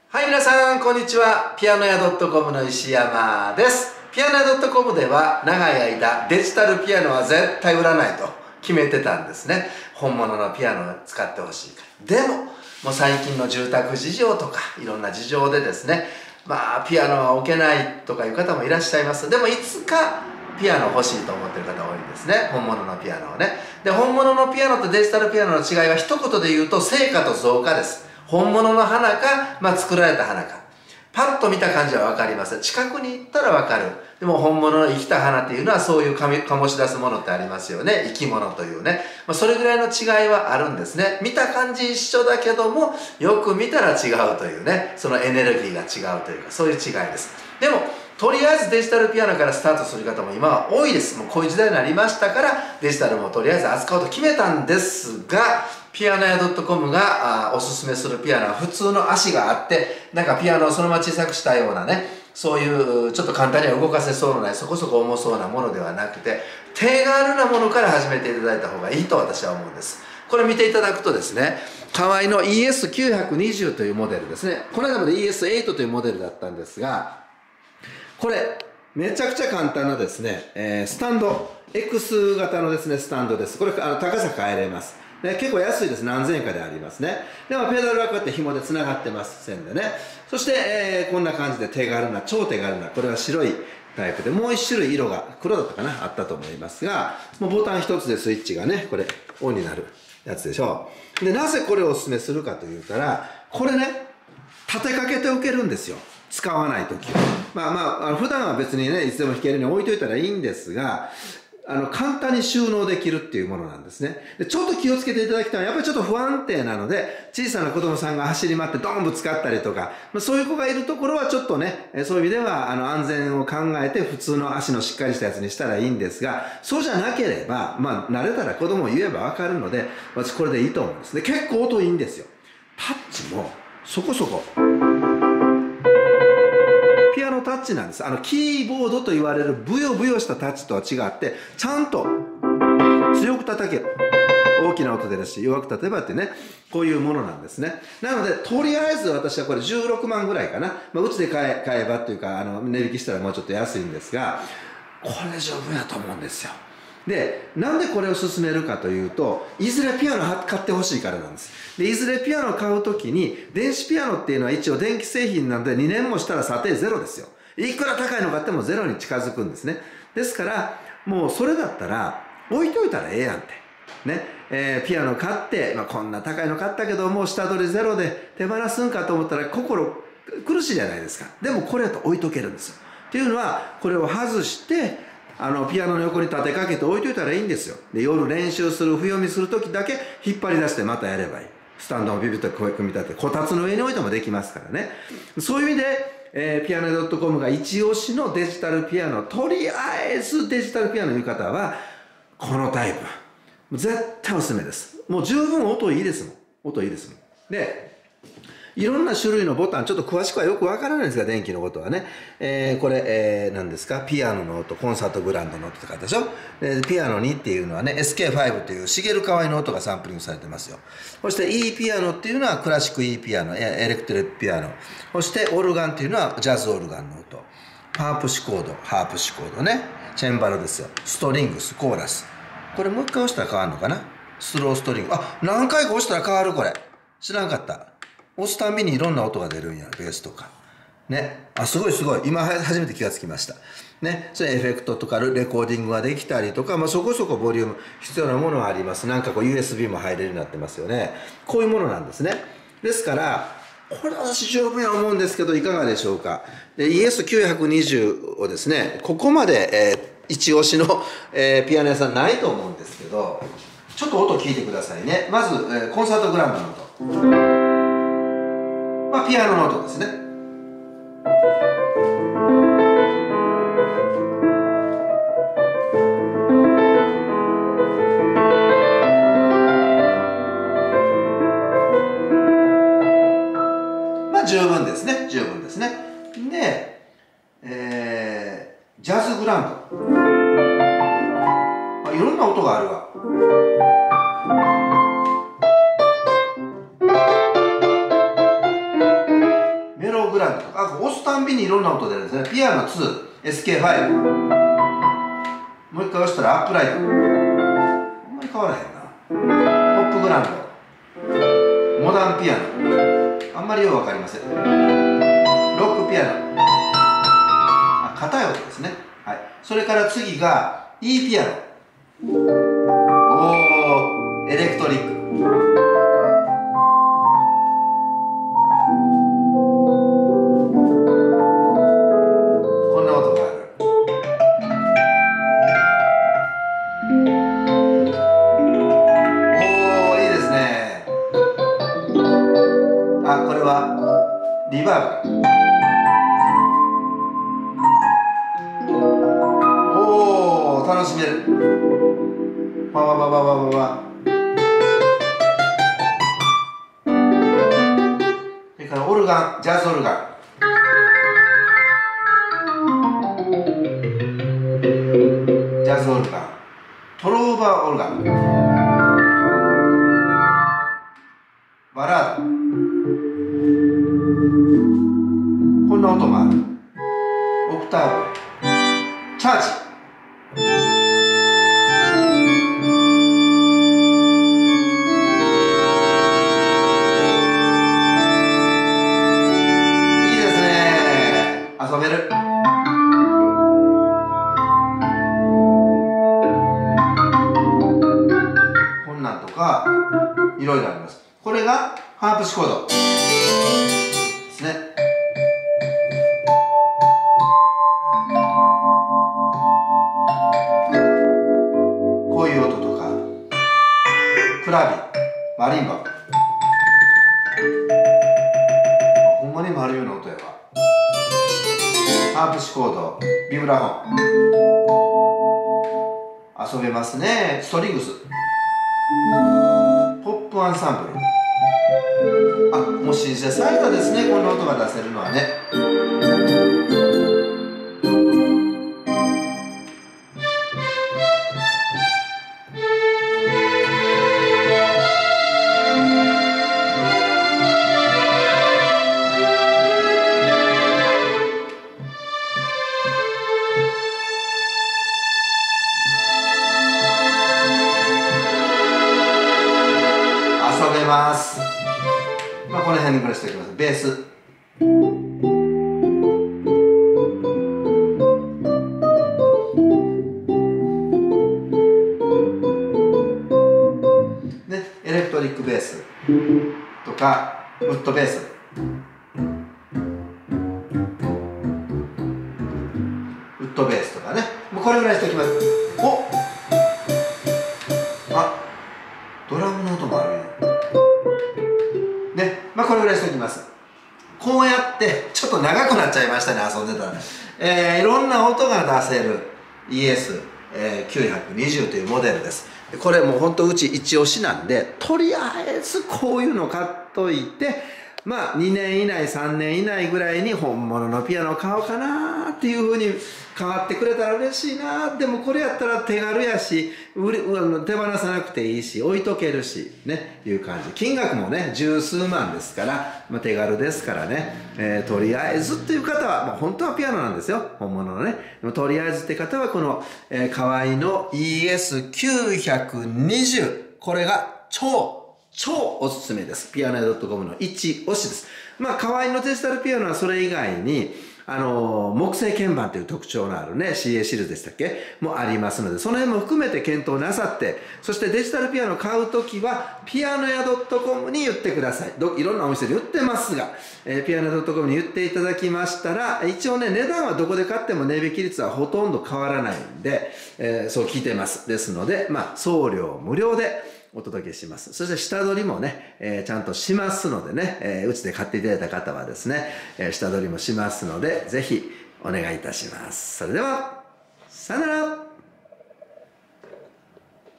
はい、皆さん、こんにちは。ピアノ屋 .com の石山です。ピアノ屋 .com では、長い間、デジタルピアノは絶対売らないと決めてたんですね。本物のピアノを使ってほしいから。でも、もう最近の住宅事情とか、いろんな事情でですね、ピアノは置けないとかいう方もいらっしゃいます。でも、いつか、ピアノ欲しいと思ってる方多いんですね。本物のピアノをね。で、本物のピアノとデジタルピアノの違いは一言で言うと、成果と増加です。本物の花か、作られた花か。パッと見た感じは分かります。近くに行ったら分かる。でも本物の生きた花っていうのはそういう醸し出すものってありますよね。生き物というね。それぐらいの違いはあるんですね。見た感じ一緒だけども、よく見たら違うというね。そのエネルギーが違うというか、そういう違いです。でも、とりあえずデジタルピアノからスタートする方も今は多いです。もうこういう時代になりましたから、デジタルもとりあえず扱おうと決めたんですが、ピアノ屋 .com がおすすめするピアノは普通の足があって、なんかピアノをそのまま小さくしたようなね、そういうちょっと簡単には動かせそうのない、そこそこ重そうなものではなくて、手軽なものから始めていただいた方がいいと私は思うんです。これ見ていただくとですね、河合の ES920 というモデルですね。この間まで ES8 というモデルだったんですが、これ、めちゃくちゃ簡単なですね、スタンド、X 型のですね、スタンドです。これ、高さ変えれます。結構安いです。何千円かでありますね。でも、ペダルはこうやって紐で繋がってます。線でね。そして、こんな感じで手軽な、超手軽な、これは白いタイプで、もう一種類色が、黒だったかなあったと思いますが、もうボタン一つでスイッチがね、これ、オンになるやつでしょう。で、なぜこれをお勧めするかというから、これね、立てかけておけるんですよ。使わないときは。普段は別にね、いつでも弾けるように置いといたらいいんですが、簡単に収納できるっていうものなんですね。で、ちょっと気をつけていただきたいのは、やっぱりちょっと不安定なので、小さな子供さんが走り回ってドーンぶつかったりとか、そういう子がいるところはちょっとね、そういう意味では、安全を考えて普通の足のしっかりしたやつにしたらいいんですが、そうじゃなければ、慣れたら子供言えばわかるので、私これでいいと思うんです。で、結構音いいんですよ。タッチも、そこそこ。ピアノタッチなんです。キーボードと言われるブヨブヨしたタッチとは違って、ちゃんと強く叩ける。大きな音出るし、弱く叩けばってね、こういうものなんですね。なので、とりあえず私はこれ16万ぐらいかな。うちで買えばというか、値引きしたらもうちょっと安いんですが、これで十分やと思うんですよ。で、なんでこれを勧めるかというと、いずれピアノ買ってほしいからなんです。で、いずれピアノを買うときに、電子ピアノっていうのは一応電気製品なので2年もしたら査定ゼロですよ。いくら高いの買ってもゼロに近づくんですね。ですから、もうそれだったら、置いといたらええやんって。ね。ピアノ買って、こんな高いの買ったけど、もう下取りゼロで手放すんかと思ったら心苦しいじゃないですか。でもこれだと置いとけるんですよ。っていうのは、これを外して、ピアノの横に立てかけて置いといたらいいんですよ。で、夜練習する、譜読みするときだけ引っ張り出してまたやればいい。スタンドをビビッと組み立てて、こたつの上に置いてもできますからね。そういう意味で、ピアノ .com が一押しのデジタルピアノ、とりあえずデジタルピアノの言う方は、このタイプ。絶対おすすめです。もう十分音いいですもん。音いいですもん。で、いろんな種類のボタン、ちょっと詳しくはよくわからないんですが、電気のことはね。これ、何ですか？ピアノの音、コンサートグランドの音とかでしょ？ピアノ2っていうのはね、SK5 というシゲル河合の音がサンプリングされてますよ。そして E ピアノっていうのはクラシック E ピアノ、エレクトリックピアノ。そしてオルガンっていうのはジャズオルガンの音。ハープシコード、ハープシコードね。チェンバロですよ。ストリングス、コーラス。これもう一回押したら変わるのかな？スローストリング。何回か押したら変わるこれ。知らんかった。押すたんびにいろんな音が出るんや、ベースとか。ね。すごいすごい。今初めて気がつきました。ね。それエフェクトとかレコーディングができたりとか、そこそこボリューム必要なものがあります。なんかこう USB も入れるようになってますよね。こういうものなんですね。ですから、これは私十分や思うんですけど、いかがでしょうか。で、ES920 をですね、ここまで、一押しの、ピアノ屋さんないと思うんですけど、ちょっと音聞いてくださいね。まず、コンサートグランドの音。ピアノの音ですね。十分ですね。十分ですね。で、ジャズグランド。いろんな音があるわ。メランドとか、押すたんびにいろんな音出るんですね。ピアノ2、SK5。もう一回押したらアップライト。あんまり変わらへんな。ポップグランド。モダンピアノ。あんまりよくわかりません。ロックピアノ。硬い音ですね。はい。それから次が E ピアノ。エレクトリック。こんな音がある。いいですね。これはリバーブ。楽しめる。わわわわわわわ。それからオルガン、ジャズオルガン。ジャズオルガン。トローバーオルガン。バラード。こんな音もある。オクターブ。チャーチ。遊べる。こんなんとかいろいろあります。これがハープシコードですね。こういう音とかクラビ、マリンバ。ほんまに丸いような音やわ。ハープシコード、ビブラフォン。遊べますね。ストリングス。ポップアンサンブル。もうシンセサイザーですね。こんな音が出せるのはね。遊べます。この辺にぐらいしておきます。ベース。で、エレクトリックベースとかウッドベース。ウッドベースとかね。もうこれぐらいしておきます。ドラムの音もあるよ。これぐらいしておきます。こうやってちょっと長くなっちゃいましたね、遊んでたら。いろんな音が出せる ES920 というモデルです。これもうほんとうち一押しなんで、とりあえずこういうの買っといて、2年以内3年以内ぐらいに本物のピアノを買おうかなっていう風に変わってくれたら嬉しいな。でもこれやったら手軽やし、手放さなくていいし、置いとけるしね、いう感じ。金額もね十数万ですから、手軽ですからね、とりあえずっていう方は、本当はピアノなんですよ、本物のね。でもとりあえずって方はこの、河合の ES920、これが超おすすめです。ピアノ屋 .com の一押しです。河合のデジタルピアノはそれ以外に、木製鍵盤という特徴のあるね、CA シリーズでしたっけもありますので、その辺も含めて検討なさって、そしてデジタルピアノを買うときは、ピアノ屋 .com に言ってください。いろんなお店で言ってますが、ピアノ屋 .com に言っていただきましたら、一応ね、値段はどこで買っても値引き率はほとんど変わらないんで、そう聞いてます。ですので、送料無料で、お届けします。そして下取りもね、ちゃんとしますのでね、うちで買っていただいた方はですね、下取りもしますので、ぜひお願いいたします。それでは、さよなら。